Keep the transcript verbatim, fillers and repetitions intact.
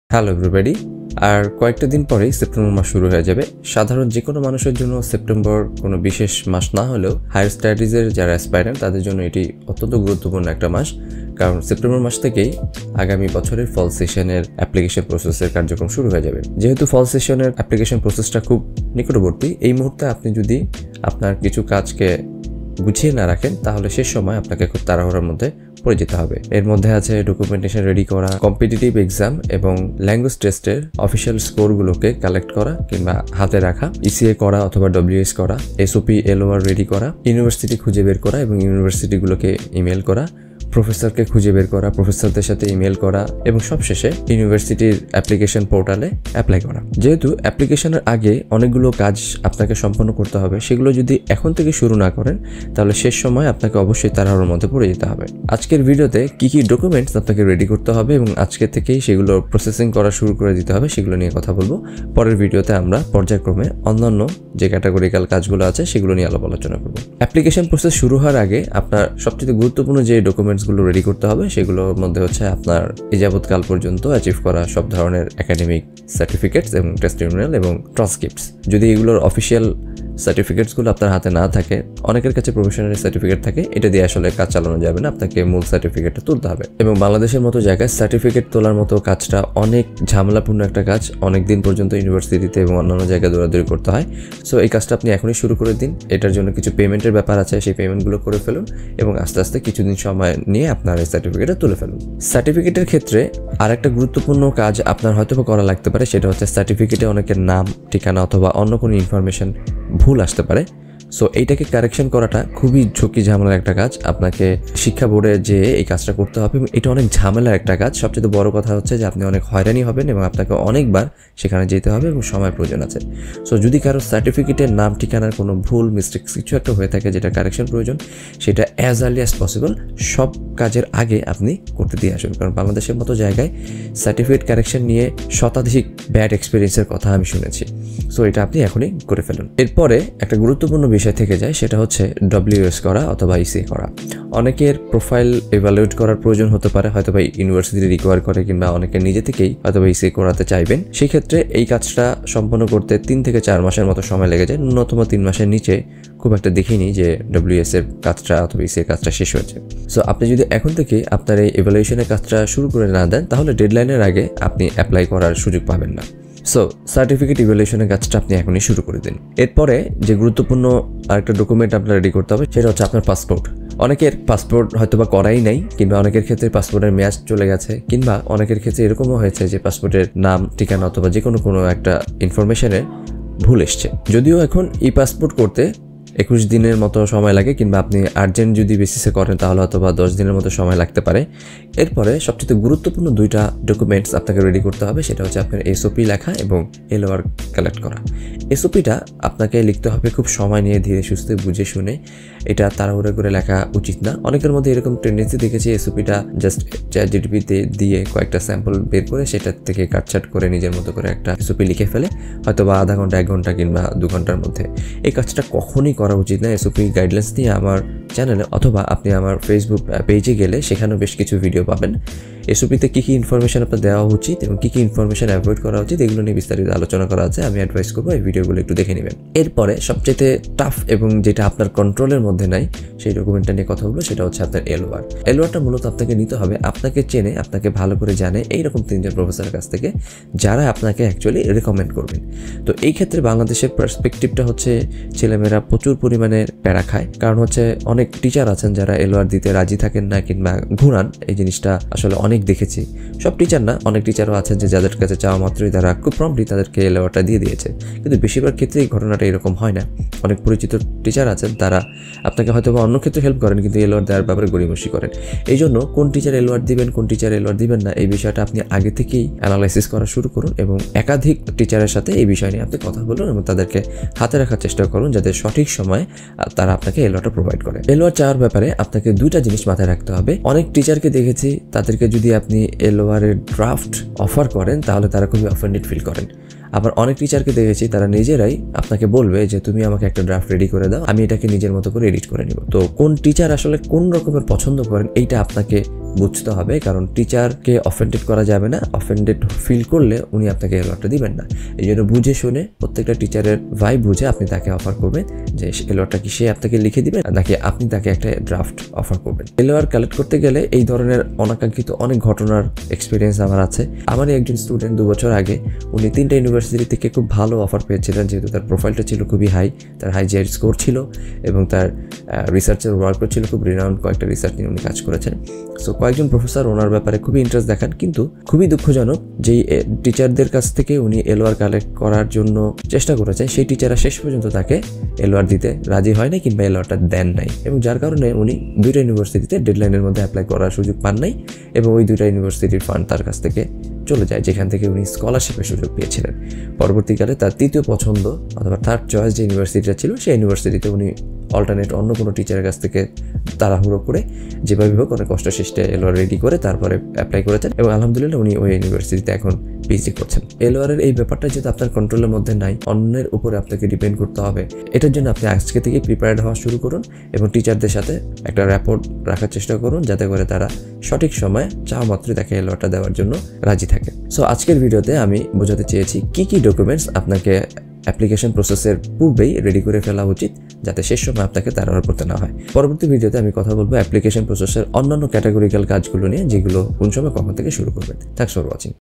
Hello everybody. আর কয়েকটা দিন পরেই সেপ্টেম্বর মাস শুরু হয়ে যাবে। সাধারণ যে কোনো মানুষের জন্য সেপ্টেম্বর কোনো বিশেষ মাস না হলেও হায়ার স্টাডিজের যারা অ্যাসপাইরেন্ট তাদের জন্য এটি অত্যন্ত গুরুত্বপূর্ণ একটা মাস, কারণ সেপ্টেম্বর মাস থেকেই আগামী বছরের ফল সেশনের অ্যাপ্লিকেশন প্রসেসের কার্যক্রম শুরু হয়ে যাবে। যেহেতু ফল সেশনের অ্যাপ্লিকেশন প্রসেসটা খুব নিকটবর্তী, এই মুহূর্তে আপনি যদি আপনার কিছু কাজকে গুছিয়ে না রাখেন তাহলে শেষ সময় আপনাকে খুব তাড়াহুড়োর মধ্যে পড়ে যেতে হবে। এর মধ্যে আছে ডকুমেন্টেশন রেডি করা, কম্পিটিটিভ এক্সাম এবং ল্যাঙ্গুয়েজ টেস্টের অফিসিয়াল স্কোরগুলোকে কালেক্ট করা কিংবা হাতে রাখা, ইসিএ করা অথবা ডব্লিউএস করা, এসওপি এলওআর রেডি করা, ইউনিভার্সিটি খুঁজে বের করা এবং ইউনিভার্সিটিগুলোকে ইমেল করা, প্রফেসরকে খুঁজে বের করা, প্রফেসরদের সাথে ইমেল করা এবং সবশেষে ইউনিভার্সিটির অ্যাপ্লিকেশন পোর্টালে অ্যাপ্লাই করা। যেহেতু অ্যাপ্লিকেশনের আগে অনেকগুলো কাজ আপনাকে সম্পন্ন করতে হবে, সেগুলো যদি এখন থেকে শুরু না করেন তাহলে শেষ সময় আপনাকে অবশ্যই তাড়াহুড়োর মধ্যে পড়ে যেতে হবে। আজকের ভিডিওতে কি কি ডকুমেন্টস আপনাকে রেডি করতে হবে এবং আজকে থেকেই সেগুলো প্রসেসিং করা শুরু করে দিতে হবে সেগুলো নিয়ে কথা বলবো। পরের ভিডিওতে আমরা পর্যায়ক্রমে অন্যান্য যে ক্যাটাগরিক্যাল কাজগুলো আছে সেগুলো নিয়ে আলাপ আলোচনা করবো। অ্যাপ্লিকেশন প্রসেস শুরু হওয়ার আগে আপনার সবচেয়ে গুরুত্বপূর্ণ যে ডকুমেন্টস গুলো রেডি করতে হবে সেগুলোর মধ্যে হচ্ছে আপনার এই যাবৎকাল পর্যন্ত অ্যাচিভ করা সব ধরনের একাডেমিক সার্টিফিকেটস এবং টেস্টিমোনিয়াল এবং ট্রান্সক্রিপ্টস। যদি এগুলোর অফিসিয়াল সার্টিফিকেটসগুলো আপনার হাতে না থাকে, অনেকের কাছে প্রফেশনাল সার্টিফিকেট থাকে, এটা দিয়ে আসলে কাজ চালানো যাবে না, আপনাকে মূল সার্টিফিকেটটা তুলতে হবে। এবং বাংলাদেশের মতো জায়গায় সার্টিফিকেট তোলার মতো কাজটা অনেক ঝামেলাপূর্ণ একটা কাজ, অনেক দিন পর্যন্ত ইউনিভার্সিটিতে এবং অন্যান্য জায়গায় দৌড়াদৌড়ি করতে হয়। সো এই কাজটা আপনি এখনই শুরু করে দিন। এটার জন্য কিছু পেমেন্টের ব্যাপার আছে, সেই পেমেন্টগুলো করে ফেলুন এবং আস্তে আস্তে কিছুদিন সময় নিয়ে আপনার এই সার্টিফিকেটটা তুলে ফেলুন। সার্টিফিকেটের ক্ষেত্রে আর একটা গুরুত্বপূর্ণ কাজ আপনার হয়তো করা লাগতে পারে, সেটা হচ্ছে সার্টিফিকেটে অনেকের নাম, ঠিকানা অথবা অন্য কোনো ইনফরমেশন ভুল আসতে পারে। সো এইটাকে কারেকশন করাটা খুবই ঝুঁকি ঝামেলার একটা কাজ। আপনাকে শিক্ষা বোর্ডে যে এই কাজটা করতে হবে এবং এটা অনেক ঝামেলার একটা কাজ। সবচেয়ে বড় কথা হচ্ছে যে আপনি অনেক হয়রানি হবেন এবং আপনাকে অনেকবার সেখানে যেতে হবে এবং সময় প্রয়োজন আছে। সো যদি কারো সার্টিফিকেটের নাম, ঠিকানার কোনো ভুল, মিস্টেক্স কিছু একটা হয়ে থাকে যেটা কারেকশন প্রয়োজন, সেটা অ্যাজ আর্লি অ্যাজ পসিবল সব কাজের আগে আপনি করতে দিয়ে আসুন। কারণ বাংলাদেশের মতো জায়গায় সার্টিফিকেট কারেকশন নিয়ে শতাধিক ব্যাড এক্সপিরিয়েন্সের কথা আমি শুনেছি। সো এটা আপনি এখনই করে ফেলুন। এরপরে একটা গুরুত্বপূর্ণ বিষয় থেকে যায়, সেটা হচ্ছে ডব্লিউএস করা অথবা ইসি করা। অনেকের প্রোফাইল এভালুয়েট করার প্রয়োজন হতে পারে, হয়তো বা ইউনিভার্সিটি রিকোয়ার করে কিংবা অনেকে নিজে থেকেই হয়তো বা ইসি করাতে চাইবেন। সেই ক্ষেত্রে এই কাজটা সম্পন্ন করতে তিন থেকে চার মাসের মতো সময় লেগে যায়। ন্যূনতম তিন মাসের নিচে খুব একটা দেখিনি যে ডব্লিউএস এর কাজটা অথবা ইসি এর কাজটা শেষ হয়েছে। সো আপনি যদি এখন থেকে আপনার এই এভালুয়েশনের কাজটা শুরু করে না দেন তাহলে ডেডলাইনের আগে আপনি অ্যাপ্লাই করার সুযোগ পাবেন না। সো সার্টিফিকেট ইভ্যালুয়েশনের কাজটা আপনি এখনই শুরু করে দিন। এরপরে যে গুরুত্বপূর্ণ আরেকটা ডকুমেন্ট আপনার রেডি করতে হবে সেটা হচ্ছে আপনার পাসপোর্ট। অনেকের পাসপোর্ট হয়তো বা করাই নাই, কিংবা অনেকের ক্ষেত্রে পাসপোর্টের মেয়াদ চলে গেছে, কিংবা অনেকের ক্ষেত্রে এরকমও হয়েছে যে পাসপোর্টের নাম, ঠিকানা অথবা যে কোনো কোনো একটা ইনফরমেশনে ভুল এসছে। যদিও এখন ই পাসপোর্ট করতে একুশ দিনের মতো সময় লাগে, কিংবা আপনি আর্জেন্ট যদি বেসিসে করেন তাহলে হয়তো বা দশ দিনের মতো সময় লাগতে পারে। এরপরে সবচেয়ে গুরুত্বপূর্ণ দুইটা ডকুমেন্টস আপনাকে রেডি করতে হবে, সেটা হচ্ছে আপনার এসওপি লেখা এবং এলওআর কালেক্ট করা। এসওপিটা আপনাকে লিখতে হবে খুব সময় নিয়ে, ধীরে সুস্থে, বুঝে শুনে। এটা তাড়াহুড়ো করে লেখা উচিত না। অনেকের মধ্যে এরকম টেন্ডেন্সি দেখেছি, এসওপিটা জাস্ট চ্যাট জিপিটিতে দিয়ে কয়েকটা স্যাম্পল বের করে সেটার থেকে কাটছাট করে নিজের মতো করে একটা এসওপি লিখে ফেলে, হয়তো বা আধা ঘন্টা, এক ঘন্টা কিংবা দু ঘন্টার মধ্যে। এই কাজটা কখনই করা উচিত না। এসওপি গাইডলাইন্স নিয়ে আমার চ্যানেলে অথবা আপনি আমার ফেসবুক পেজে গেলে সেখানেও বেশ কিছু ভিডিও পাবেন। এসওপিতে কী কী ইনফরমেশন আপনার দেওয়া উচিত এবং কী কী ইনফরমেশন অ্যাভয়েড করা উচিত এগুলো নিয়ে বিস্তারিত আলোচনা করা আছে। আমি অ্যাডভাইস করবো এই ভিডিওগুলো একটু দেখে নেবেন। এরপরে সবচেয়ে টাফ এবং যেটা আপনার কন্ট্রোলের মধ্যে নাই সেই ডকুমেন্টটা নিয়ে কথা বলবো, সেটা হচ্ছে আপনার এলওআর। এলওআরটা মূলত আপনাকে নিতে হবে আপনাকে চেনে, আপনাকে ভালো করে জানে এইরকম তিনজন প্রফেসরের কাছ থেকে, যারা আপনাকে অ্যাকচুয়ালি রেকমেন্ড করবেন। তো এই ক্ষেত্রে বাংলাদেশের পার্সপেক্টিভটা হচ্ছে ছেলেমেয়েরা প্রচুর পরিমাণে প্যারা খায়, কারণ হচ্ছে অনেক টিচার আছেন যারা এলওআর দিতে রাজি থাকেন না কিংবা ঘুরান। এই জিনিসটা আসলে অনেক দেখেছি। সব টিচার না, অনেক টিচারও আছেন যে যাদের কাছে চাওয়া মাত্রই তারা খুব প্রম্পটলি তাদেরকে এলওআরটা দিয়ে দিয়েছে, কিন্তু বেশিরভাগ ক্ষেত্রে এই ঘটনাটা এরকম হয় না। অনেক পরিচিত টিচার আছেন তারা আপনাকে হয়তো বা অন্য ক্ষেত্রে হেল্প করেন কিন্তু এলওআর দেওয়ার ব্যাপারে গড়িমসি করেন। এই জন্য কোন টিচার এলওআর দিবেন, কোন টিচার এলওআর দিবেন না, এই বিষয়টা আপনি আগে থেকেই অ্যানালাইসিস করা শুরু করুন এবং একাধিক টিচারের সাথে এই বিষয় নিয়ে আপনি কথা বলুন এবং তাদেরকে হাতে রাখার চেষ্টা করুন যাতে সঠিক সময়ে তারা আপনাকে এলওআরটা প্রোভাইড করে। এলওআর চাওয়ার ব্যাপারে আপনাকে দুইটা জিনিস মাথায় রাখতে হবে। অনেক টিচারকে দেখেছি তাদেরকে যদি আপনি এলওআর এর ড্রাফট অফার করেন তাহলে তারা খুবই অফেন্ডেড ফিল করেন। আবার অনেক টিচারকে দেখেছি তারা নিজেরাই আপনাকে বলবে যে তুমি আমাকে একটা ড্রাফট রেডি করে দাও, আমি এটাকে নিজের মতো করে এডিট করে নিব। তো কোন টিচার আসলে কোন রকমের পছন্দ করেন এইটা আপনাকে বুঝতে হবে, কারণ টিচারকে অফেন্ডেড করা যাবে না। অফেন্ডেড ফিল করলে উনি আপনাকে এলওয়ারটা দিবেন না। এই জন্য বুঝে শুনে প্রত্যেকটা টিচারের ভাই বুঝে আপনি তাকে অফার করবেন যে এলওয়ারটা কি সে আপনাকে লিখে দিবেন নাকি আপনি তাকে একটা ড্রাফট অফার করবেন। এলওয়ার কালেক্ট করতে গেলে এই ধরনের অনাকাঙ্ক্ষিত অনেক ঘটনার এক্সপিরিয়েন্স আমার আছে। আমারই একজন স্টুডেন্ট দু বছর আগে উনি তিনটা ইউনিভার্সিটি থেকে খুব ভালো অফার পেয়েছিলেন, যেহেতু তার প্রোফাইলটা ছিল খুবই হাই, তার হাই জিআইডি স্কোর ছিল এবং তার রিসার্চের ওয়ার্কও ছিল, খুব রিনাউন্ড কয়েকটা রিসার্চ নিয়ে উনি কাজ করেছেন। সো কয়েকজন প্রফেসর ওনার ব্যাপারে খুবই ইন্টারেস্ট দেখান, কিন্তু খুবই দুঃখজনক যে টিচারদের কাছ থেকে উনি এলওয়ার কালেক্ট করার জন্য চেষ্টা করেছেন, সেই টিচাররা শেষ পর্যন্ত তাকে এলওয়ার দিতে রাজি হয় নাই কিংবা এলওয়ারটা দেন নাই, এবং যার কারণে উনি দুইটা ইউনিভার্সিটিতে ডেডলাইনের মধ্যে অ্যাপ্লাই করার সুযোগ পান নাই এবং ওই দুইটা ইউনিভার্সিটির ফান্ড তার কাছ থেকে চলে যায়, যেখান থেকে উনি স্কলারশিপের সুযোগ পেয়েছিলেন। পরবর্তীকালে তার তৃতীয় পছন্দ অথবা থার্ড চয়েস যে ইউনিভার্সিটিটা ছিল সেই ইউনিভার্সিটিতে উনি অল্টারনেট অন্য কোনো টিচারের কাছ থেকে তাড়াহুড়ো করে যেভাবে হোক অনেক কষ্ট শেষে এলওয়ার রেডি করে তারপরে অ্যাপ্লাই করেছেন এবং আলহামদুলিল্লাহ উনি ওই ইউনিভার্সিটিতে এখন পিএইচডি করছেন। এলওয়ারের এই ব্যাপারটা যেহেতু আপনার কন্ট্রোলের মধ্যে নাই, অন্যের উপরে আপনাকে ডিপেন্ড করতে হবে, এটার জন্য আপনি আজকে থেকে প্রিপেয়ার্ড হওয়া শুরু করুন এবং টিচারদের সাথে একটা র্যাপোর্ট রাখার চেষ্টা করুন যাতে করে তারা সঠিক সময়ে চাওয়া মাত্রই তাকে এলওয়ারটা দেওয়ার জন্য রাজি থাকে। সো আজকের ভিডিওতে আমি বোঝাতে চেয়েছি কি কি ডকুমেন্টস আপনাকে অ্যাপ্লিকেশন প্রসেসের পূর্বেই রেডি করে ফেলা উচিত যাতে শেষ সময় আপনাকে তাড়াহুড়ো করতে না হয়। পরবর্তী ভিডিওতে আমি কথা বলবো অ্যাপ্লিকেশন প্রসেসের অন্যান্য ক্যাটাগরিক্যাল কাজগুলো নিয়ে, যেগুলো কোন সময় কখন থেকে শুরু করবেন। Thanks for watching.